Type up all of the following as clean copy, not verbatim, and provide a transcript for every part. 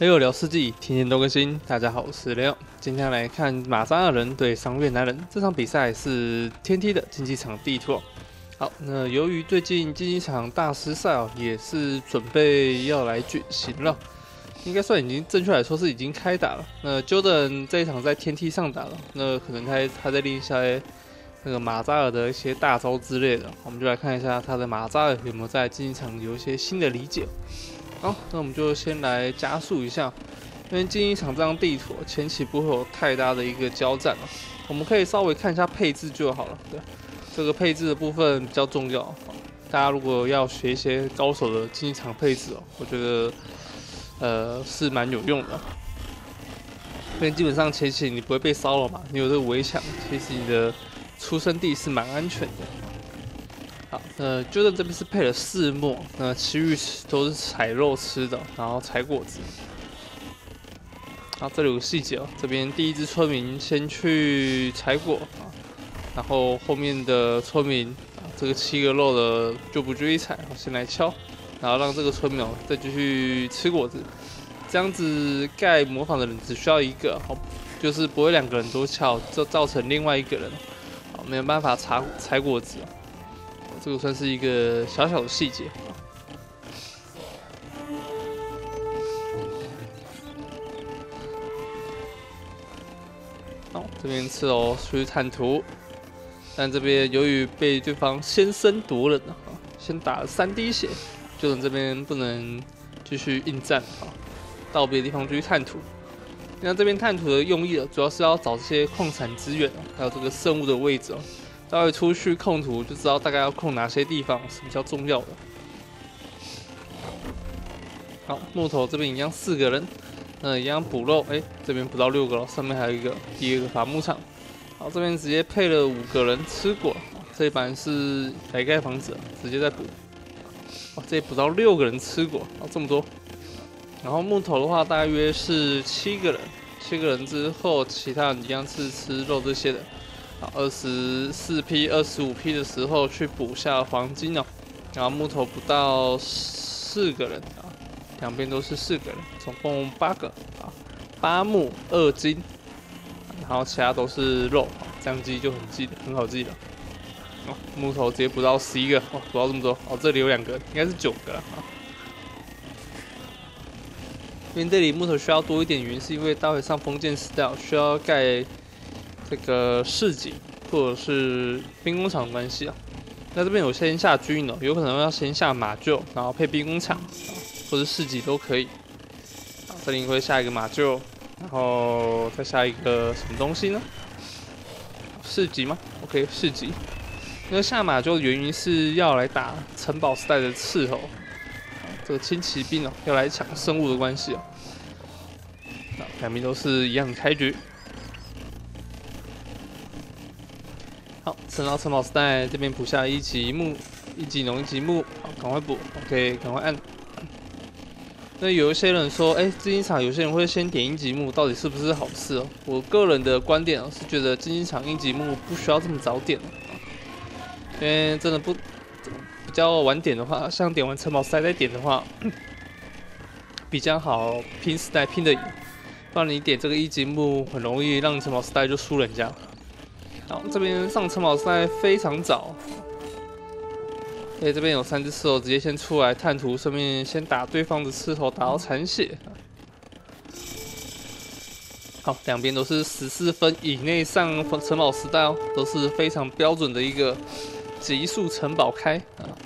还有聊世纪，天天都更新。大家好，我是雷欧，今天来看马扎尔人对上越南人。这场比赛是天梯的竞技场地图。好，那由于最近竞技场大师赛也是准备要来举行了，应该算已经正确来说是已经开打了。那 Jordan 这一场在天梯上打了，那可能他在练一下那个马扎尔的一些大招之类的。我们就来看一下他的马扎尔有没有在竞技场有一些新的理解。好，那我们就先来加速一下，因为竞技场这张地图前期不会有太大的一个交战哦，我们可以稍微看一下配置就好了。对，这个配置的部分比较重要，大家如果要学一些高手的竞技场配置哦，我觉得是蛮有用的，因为基本上前期你不会被骚扰嘛，你有这个围墙，其实你的出生地是蛮安全的。好，Jordan这边是配了4墨，那其余都是采肉吃的，然后采果子。好，这里有个细节哦，这边第一只村民先去采果啊，然后后面的村民啊，这个7个肉的就不继续采，先来敲，然后让这个村民再继续吃果子。这样子盖模仿的人只需要1个，好，就是不会2个人都敲，就造成另外1个人好没有办法采果子。这个算是一个小小的细节。好，这边吃哦，出去探图，但这边由于被对方先声夺人啊，先打了3滴血，就这边不能继续应战啊，到别的地方继续探图。那这边探图的用意主要是要找这些矿产资源还有这个生物的位置待会出去控图就知道大概要控哪些地方是比较重要的。好，木头这边一样4个人，一样补肉，这边补到6个了，上面还有一个第2个伐木场。好，这边直接配了5个人吃果，这一版是来盖房子，直接再补。这里补到6个人吃果，这么多。然后木头的话大约是7个人，7个人之后其他人一样是吃肉这些的。24P、25P 的时候去补下黄金哦，然后木头补到4个人啊，两边都是4个人，总共8个啊，8木2金，然后其他都是肉，这样记就很好记了。木头直接补到11个，补到这么多，这里有2个，应该是9个了啊。因为这里木头需要多一点原因，是因为待会上封建时代需要盖这个市井或者是兵工厂的关系啊，那这边有先下军营有可能要先下马厩，然后配兵工厂，或者市集都可以。这里会下一个马厩，然后再下一个什么东西呢？市集吗 ？OK， 市集。那下马厩的原因是要来打城堡时代的斥候，这个轻骑兵要来抢生物的关系两边都是一样的开局。好，升到城堡时代这边补下1级木、1级农、1级木，好，赶快补 ，OK， 赶快按。那有一些人说，竞技场有些人会先点1级木，到底是不是好事哦？我个人的观点是觉得竞技场1级木不需要这么早点因为真的比较晚点的话，像点完城堡时代再点的话，比较好拼时代拼得赢，不然你点这个1级木，很容易让城堡时代就输人家。好，这边上城堡时代非常早，这边有3只刺头，直接先出来探图，顺便先打对方的刺头，打到残血。好，两边都是14分以内上城堡时代都是非常标准的一个急速城堡开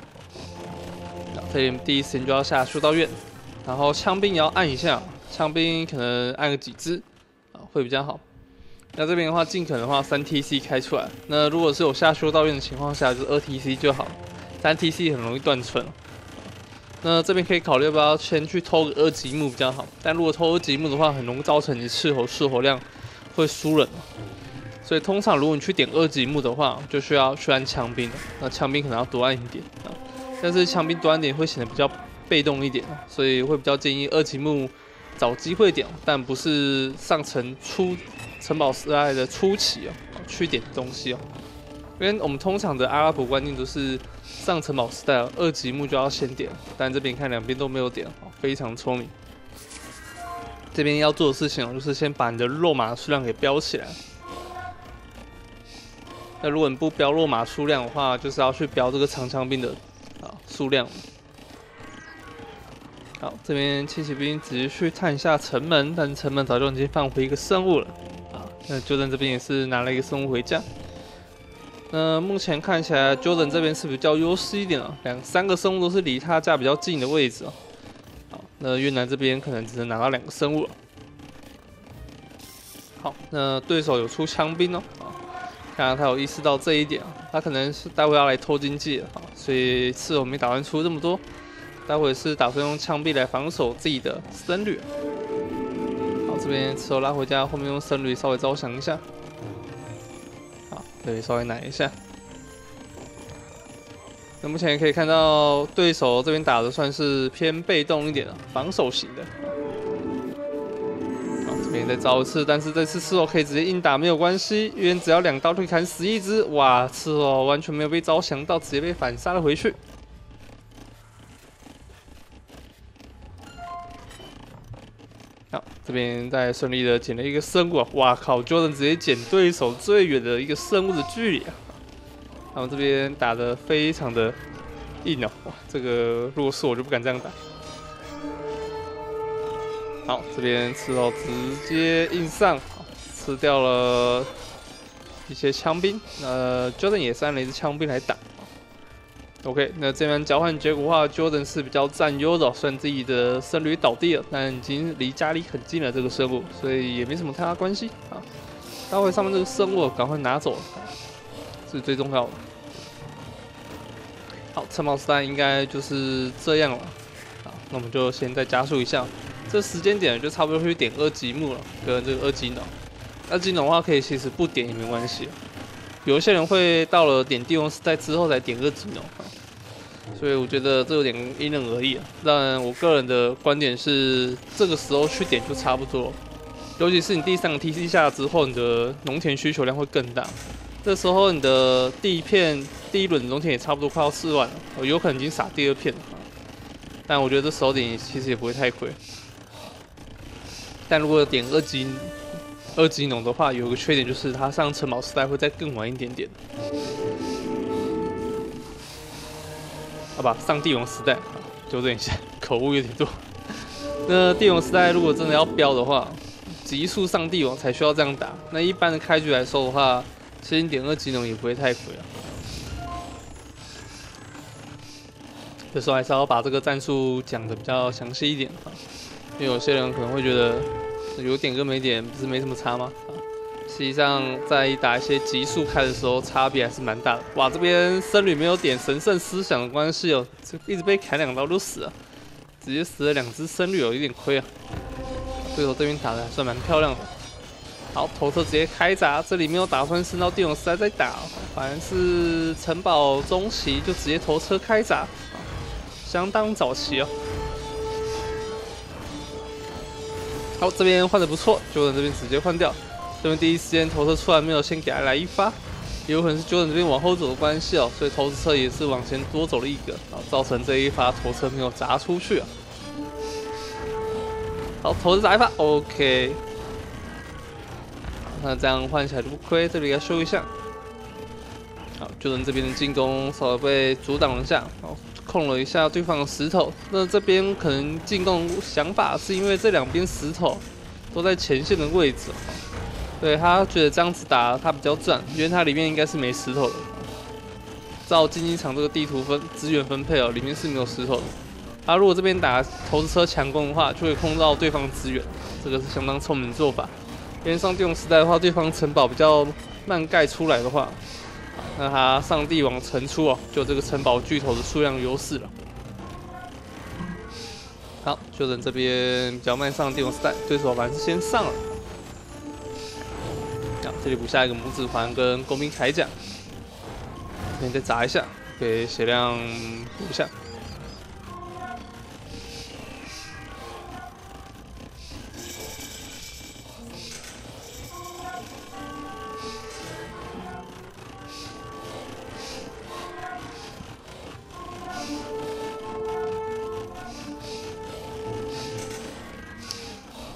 这里第一时间就要下修道院，然后枪兵也要按一下，枪兵可能按个几只会比较好。那这边的话，尽可能的话3TC 开出来。那如果是有下修道院的情况下，就是2TC 就好，3TC 很容易断村。那这边可以考虑要不要先去偷个2级木比较好，但如果偷2级木的话，很容易造成你斥候量会输人。所以通常如果你去点2级木的话，就需要去按枪兵，那枪兵可能要多按一点但是枪兵多按点会显得比较被动一点所以会比较建议2级木找机会点，但不是上城堡时代的初期去点东西因为我们通常的阿拉伯观念都是上城堡时代2级木就要先点，但这边看两边都没有点，非常聪明。 这边要做的事情哦，就是先把你的肉马数量给标起来。那如果你不标肉马数量的话，就是要去标这个长枪兵的数量。好，这边轻骑兵只是去探一下城门，但是城门早就已经放回一个生物了。啊，那 Jordan 这边也是拿了一个生物回家。目前看起来 Jordan 这边是比较优势一点了，3个生物都是离他家比较近的位置哦。好，那越南这边可能只能拿到2个生物了。好，那对手有出枪兵哦。看来他有意识到这一点啊，他可能是待会要来偷经济了啊，所以刺头没打算出这么多，待会是打算用枪毙来防守自己的僧侣。好，这边刺头拉回家，后面用僧侣稍微招降一下。好，这里稍微奶一下。那目前也可以看到对手这边打的算是偏被动一点啊，防守型的。这边再招一次，但是这次刺头可以直接硬打没有关系，因为只要2刀就可以砍死一只。哇，刺头完全没有被招降到，直接被反杀了回去。好，这边再顺利的捡了一个生物啊！哇靠 ，Jordan 直接捡对手最远的一个生物的距离啊！他们这边打得非常的硬哦，哇，这个如果是我就不敢这样打。好，这边刺头直接硬上，吃掉了一些枪兵。Jordan 也是按了一支枪兵来打。OK， 那这边交换结果的话 ，Jordan 是比较占优的，虽然自己的僧侣倒地了，但已经离家里很近了这个生物，所以也没什么太大关系啊。待会上面这个生物赶快拿走，是最重要的。好，城堡时代应该就是这样了。好，那我们就先再加速一下。这时间点就差不多去点2级木了，跟这个2级脑。2级脑的话，可以其实不点也没关系。有一些人会到了点帝王时代之后才点2级脑，所以我觉得这有点因人而异啊。但我个人的观点是，这个时候去点就差不多。尤其是你第3个 TC 下之后，你的农田需求量会更大。这时候你的第一轮农田也差不多快要4万了，有可能已经撒第2片了。但我觉得这时候点其实也不会太亏。但如果点2级农的话，有一个缺点就是它上城堡时代会再更晚一点点。好吧，上帝王时代，纠正一下，口误有点多。那帝王时代如果真的要标的话，急速上帝王才需要这样打。那一般的开局来说的话，其实你点2级农也不会太亏啊。这时候还是要把这个战术讲的比较详细一点啊。因为有些人可能会觉得有点跟没点不是没什么差吗？实际上在打一些急速开的时候，差别还是蛮大的。哇，这边僧侣没有点神圣思想的关系哦，就一直被砍2刀就死了，直接死了2只僧侣哦，有点亏啊。对手这边打的还算蛮漂亮的。好，头车直接开闸，这里没有打算升到帝王时代再打，反而是城堡中期就直接头车开闸，相当早期哦。好，这边换的不错，Jordan这边直接换掉。这边第一时间头车出来没有先给他来一发，也有可能是 Jordan 这边往后走的关系哦，所以头车也是往前多走了1个，造成这一发头车没有砸出去啊。好，头车砸一发 ，OK。那这样换起来就不亏，这里要修一下。好，Jordan这边的进攻稍微被阻挡了一下，控了一下对方的石头。那这边可能进攻想法是因为这2边石头都在前线的位置，对他觉得这样子打他比较赚，因为它里面应该是没石头的。照竞技场这个地图资源分配哦，里面是没有石头的。他如果这边打投石车强攻的话，就会控到对方的资源，这个是相当聪明的做法。因为上帝王时代的话，对方城堡比较慢盖出来的话，那他上帝王城出哦，就这个城堡巨头的数量优势了。好，就等这边比较慢上帝王时代，对手反而是先上了。好，这里补下一个拇指环跟工兵铠甲，这边再砸一下，给血量补一下。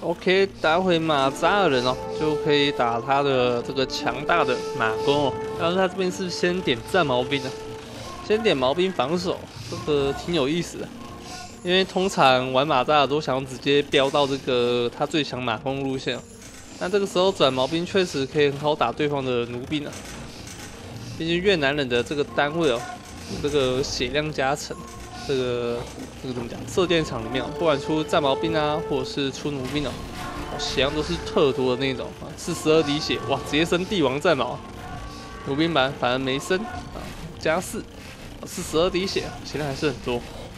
OK， 打回马扎尔人哦，就可以打他的这个强大的马弓哦。然后他这边是先点战矛兵的，先点矛兵防守，这个挺有意思的。因为通常玩马扎尔都想要直接飙到这个他最强马弓路线，那这个时候转矛兵确实可以很好打对方的弩兵啊。毕竟越南人的这个单位哦，有这个血量加成。这个怎么讲？射箭场里面，不管出战矛兵啊，或者是出弩兵哦，血量都是特多的那种啊，42滴血，哇，直接升帝王战矛。弩兵版反而没升啊，加4，42滴血，血量还是很多。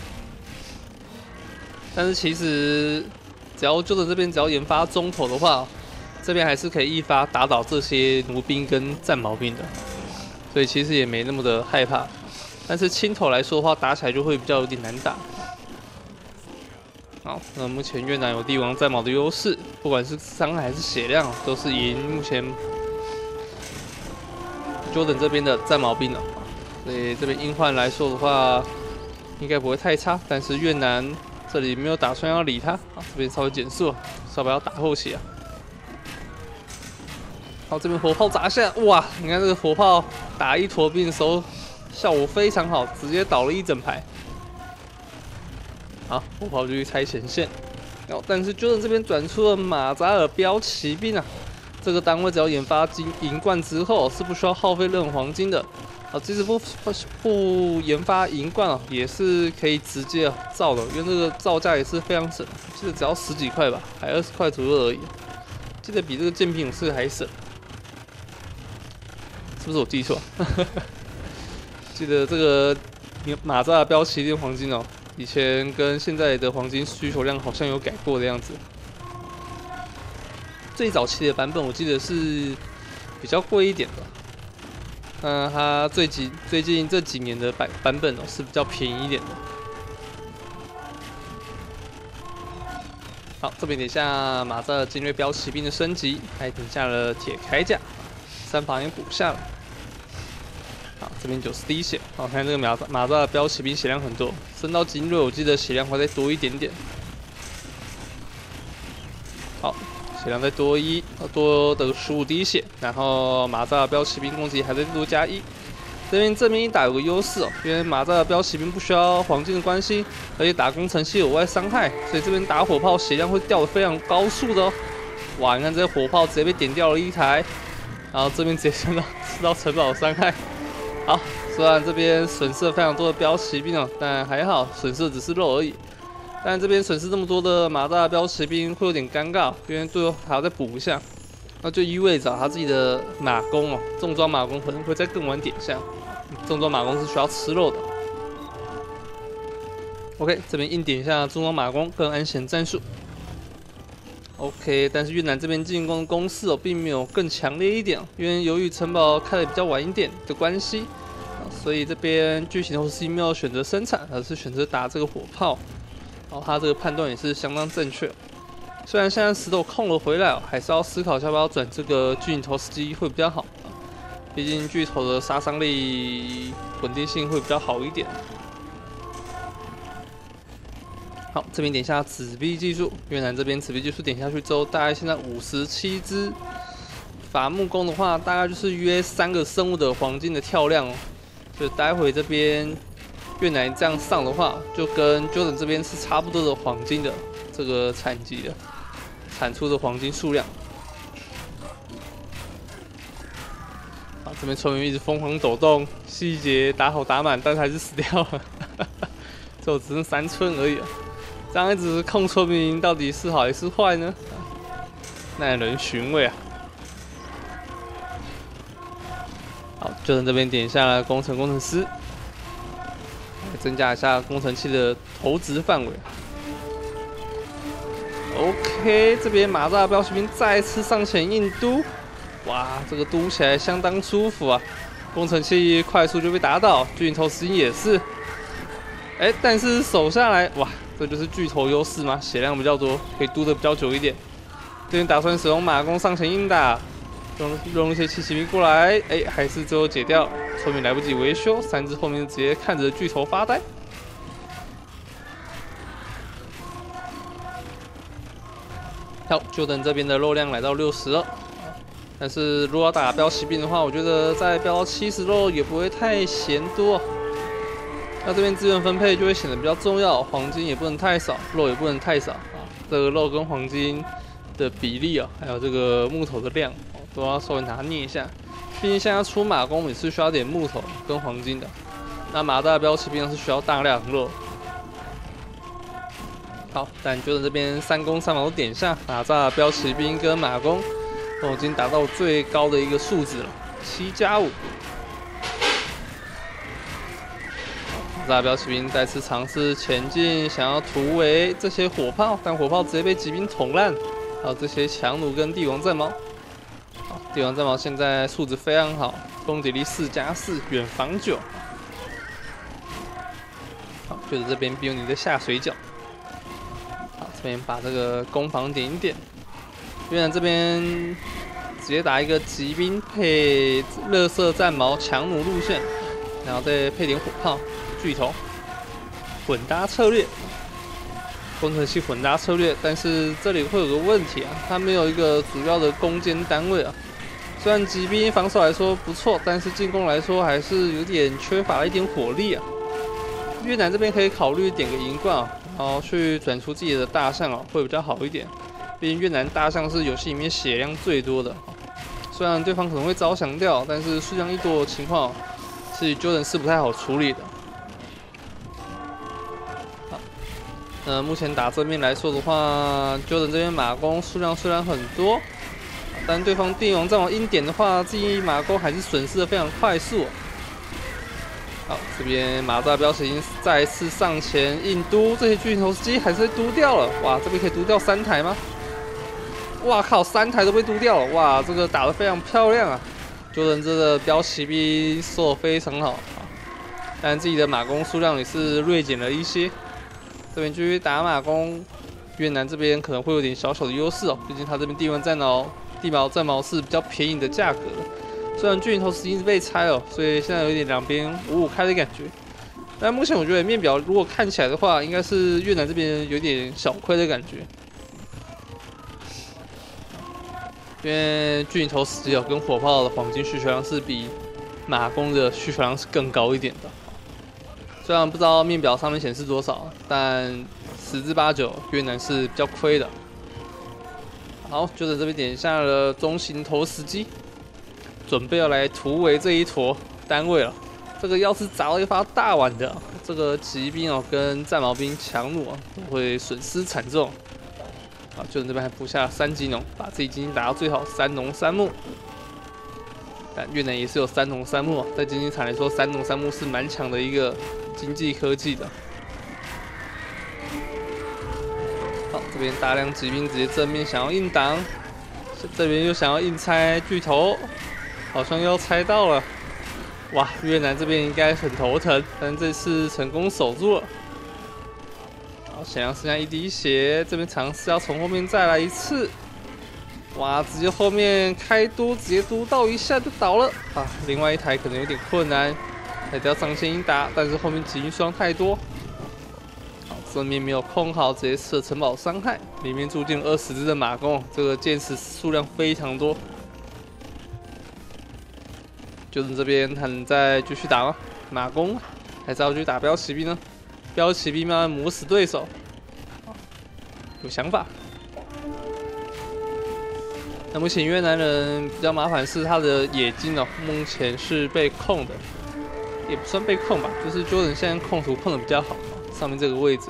但是其实只要就着这边只要研发中投的话，这边还是可以一发打倒这些弩兵跟战矛兵的，所以其实也没那么的害怕。但是轻头来说的话，打起来就会比较有点难打。好，那目前越南有帝王战矛的优势，不管是伤害还是血量，都是赢目前 Jordan 这边的战矛兵了。所以这边硬换来说的话，应该不会太差。但是越南这里没有打算要理他，啊，这边稍微减速，稍微要打后期啊。好，这边火炮砸下，哇！你看这个火炮打一坨兵的时候。效果非常好，直接倒了一整排。好，火炮就去拆前线。然后，但是Jordan这边转出了马扎尔标骑兵啊，这个单位只要研发银冠之后是不需要耗费任何黄金的。啊，即使不研发银冠啊，也是可以直接造的，因为这个造价也是非常省，记得只要10几块吧，还20块左右而已。记得比这个剑兵勇士还省，是不是我记错？记得这个马扎尔标骑兵黄金哦，以前跟现在的黄金需求量好像有改过的样子。最早期的版本我记得是比较贵一点的，它最近这几年的版本哦是比较便宜一点的。好，这边点下马扎尔精锐标骑兵的升级，还点下了铁铠甲，3防也补下了。好，这边90滴血。好，看这个马扎的标骑兵血量很多，升到精锐，我记得血量会再多一点点。好，血量再多多的15滴血，然后马扎的标骑兵攻击还在多加1。这边一打有个优势哦，因为马扎的标骑兵不需要黄金的关系，而且打工程器有额外伤害，所以这边打火炮血量会掉得非常高速的哦。哇，你看这火炮直接被点掉了一台，然后这边直接吃到城堡的伤害。好，虽然这边损失了非常多的标骑兵哦，但还好，损失的只是肉而已。但这边损失这么多的马扎的标骑兵会有点尴尬，因为队友还要再补一下，那就意味着他自己的马弓哦，重装马弓可能会再更晚点下。重装马弓是需要吃肉的。OK， 这边硬点一下重装马弓跟安闲战术。OK， 但是越南这边进攻的攻势哦，并没有更强烈一点，因为由于城堡开的比较晚一点的关系，所以这边剧情后期没有选择生产，而是选择打这个火炮。然后他这个判断也是相当正确。虽然现在石头空了回来哦，还是要思考要不要转这个巨型投石机会比较好。毕竟巨头的杀伤力稳定性会比较好一点。好，这边点下纸币技术，越南这边纸币技术点下去之后，大概现在57只伐木工的话，大概就是约3个生物的黄金的跳量哦。就待会这边越南这样上的话，就跟 Jordan 这边是差不多的黄金的这个产级的产出的黄金数量。好，这边村民一直疯狂抖动，细节打好打满，但是还是死掉了，就只剩3村而已了。这样一直控村民到底是好还是坏呢？耐人寻味啊！好，就在这边点下了工程师，来增加一下工程器的投掷范围。OK， 这边马扎标骑兵再次上前硬嘟，哇，这个嘟起来相当舒服啊！工程器快速就被打倒，巨型投石机也是。但是守下来，哇！这就是巨头优势吗？血量比较多，可以嘟得比较久一点。这边打算使用马弓上前硬打，用一些骑兵过来，还是最后解掉，村民来不及维修，3只后面直接看着巨头发呆。 好，就等这边的肉量来到62，但是如果要打标骑兵的话，我觉得再标到70肉也不会太嫌多。那这边资源分配就会显得比较重要，黄金也不能太少，肉也不能太少啊。这个肉跟黄金的比例啊，还有这个木头的量，都要稍微拿捏一下。毕竟现在出马弓也是需要点木头跟黄金的，那马大标骑兵是需要大量肉。好，但就在这边3弓3矛点下，马大标骑兵跟马弓都已经达到最高的一个数值了，7+5。马大标骑兵再次尝试前进，想要突围这些火炮，但火炮直接被骑兵捅烂。还有这些强弩跟帝王战矛。好，帝王战矛现在素质非常好，攻击力4+4，远防9。好，就在这边逼你的下水饺。好，这边把这个攻防点一点。越南这边直接打一个骑兵配垃圾战矛强弩路线，然后再配点火炮巨头，混搭策略。工程器混搭策略，但是这里会有个问题啊，它没有一个主要的攻坚单位啊。虽然骑兵防守来说不错，但是进攻来说还是有点缺乏了一点火力啊。越南这边可以考虑点个银冠啊，然后去转出自己的大象啊，会比较好一点。毕竟越南大象是游戏里面血量最多的，虽然对方可能会招降掉，但是数量一多的情况，是Jordan是不太好处理的。目前打正面来说的话，Jordan这边马弓数量虽然很多，但对方帝王战矛硬点的话，自己马弓还是损失的非常快速。好，这边马大标骑兵再次上前硬嘟，这些巨型投石机还是被嘟掉了。哇，这边可以嘟掉3台吗？哇靠，3台都被嘟掉了！哇，这个打得非常漂亮啊！Jordan这个标骑兵做得非常好，但自己的马弓数量也是锐减了一些。这边继续打马弓，越南这边可能会有点小小的优势哦，毕竟他这边帝王战矛是比较便宜的价格的。虽然巨型投石机被拆了，所以现在有点两边5-5开的感觉。但目前我觉得面表如果看起来的话，应该是越南这边有点小亏的感觉，因为巨型投石机跟火炮的黄金需求量是比马弓的需求量是更高一点的。虽然不知道面表上面显示多少，但10之8九越南是比较亏的。好，就在这边点下了中型投石机，准备要来突围这一坨单位了。这个要是砸了一发大碗的，这个骑兵跟战矛兵强弩都会损失惨重。好，就在这边还补下3级农，把自己经济打到最好，3农3木。但越南也是有3农3木，在经济场来说，3农3木是蛮强的一个经济科技的。好，这边大量骑兵直接正面想要硬挡，这边又想要硬拆巨头，好像要拆到了。哇，越南这边应该很头疼，但这次成功守住了。好，显然剩下一滴血，这边尝试要从后面再来一次。哇，直接后面开嘟，直接嘟到一下就倒了啊！另外一台可能有点困难，还得要上前硬打，但是后面骑兵数量太多。好，正面没有控好，直接吃了城堡伤害，里面住进了20只的马弓，这个箭矢数量非常多。就是这边还能再继续打吗？马弓还是要去打标骑兵呢？标骑兵慢慢磨死对手，有想法。那目前越南人比较麻烦是他的野金目前是被控的，也不算被控吧，就是 Jordan 现在控图控的比较好，上面这个位置。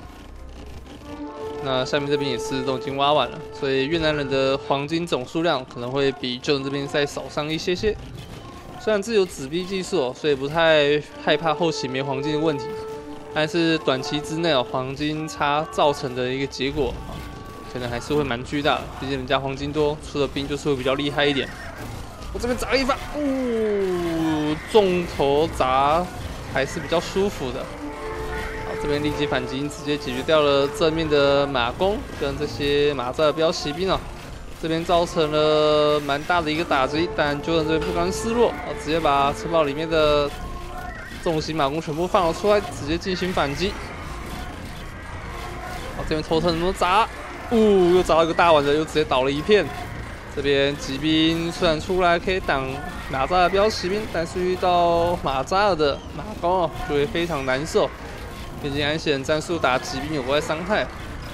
那下面这边也是都已经挖完了，所以越南人的黄金总数量可能会比 Jordan 这边再少上一些些。虽然自有纸币技术所以不太害怕后期没黄金的问题，但是短期之内黄金差造成的一个结果可能还是会蛮巨大的，毕竟人家黄金多，出的兵就是会比较厉害一点。我这边砸了一发，重头砸还是比较舒服的。好，这边立即反击，直接解决掉了正面的马弓跟这些马扎的标骑兵这边造成了蛮大的一个打击，但Jordan这边不甘示弱，直接把城堡里面的重型马弓全部放了出来，直接进行反击。好，这边头疼怎么砸？ 又找到一个大碗的，又直接倒了一片。这边骑兵虽然出来可以挡马扎尔标骑兵，但是遇到马扎尔的马弓就会非常难受。毕竟安显战术打骑兵有额外伤害。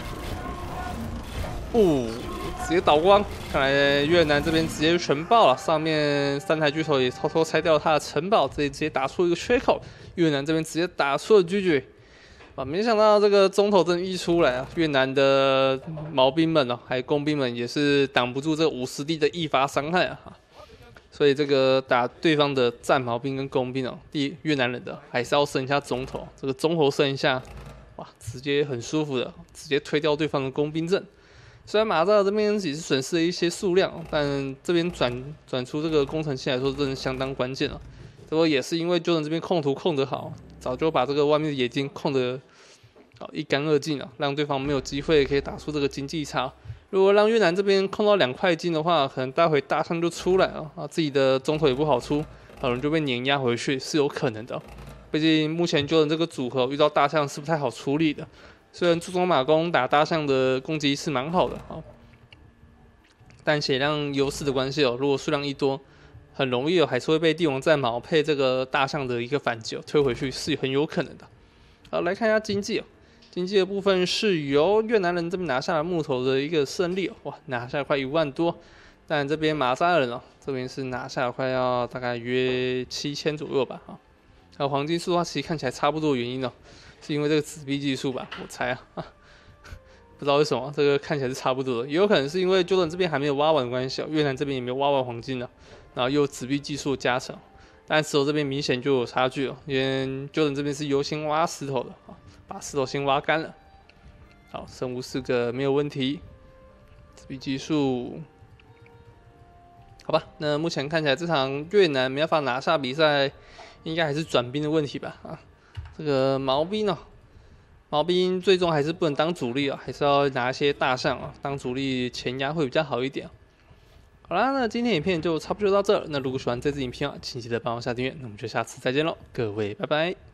直接倒光，看来越南这边直接全爆了。上面3台巨头也偷偷拆掉了他的城堡，这里直接打出一个缺口。越南这边直接打出了 GG。没想到这个中投阵一出来啊，越南的毛兵们哦，还有工兵们也是挡不住这50滴的一发伤害啊。所以这个打对方的战毛兵跟工兵哦，越南人的还是要升一下中投，这个中投升一下，哇，直接很舒服的，直接推掉对方的工兵阵。虽然马扎尔这边也是损失了一些数量，但这边转出这个工程器来说，真的相当关键了。不过也是因为Jordan这边控图控得好，早就把这个外面的野金控得一干二净了，让对方没有机会可以打出这个经济差。如果让越南这边控到2块金的话，可能待会大象就出来了啊，自己的中投也不好出，可能就被碾压回去是有可能的。毕竟目前Jordan这个组合遇到大象是不太好处理的。虽然注重马弓打大象的攻击是蛮好的但血量优势的关系如果数量一多，很容易还是会被帝王战矛配这个大象的一个反击推回去，是很有可能的。好，来看一下经济经济的部分是由越南人这边拿下了木头的一个胜利哇，拿下了快1万多。但这边马扎尔人这边是拿下了快要大概约7000左右吧还有黄金数的话，其实看起来差不多的原因是因为这个纸币技术吧，我猜不知道为什么这个看起来是差不多的，也有可能是因为Jordan这边还没有挖完的关系越南这边也没有挖完黄金然后又有纸币技术的加成，但石头这边明显就有差距因为Jordan这边是优先挖石头的把石头先挖干了。好，生物4个没有问题，纸币技术。好吧，那目前看起来这场越南没办法拿下比赛，应该还是转兵的问题吧这个毛兵毛兵最终还是不能当主力还是要拿一些大象当主力前压会比较好一点好啦，那今天影片就差不多到这了。那如果喜欢这支影片请记得帮我下订阅。那我们就下次再见喽，各位拜拜。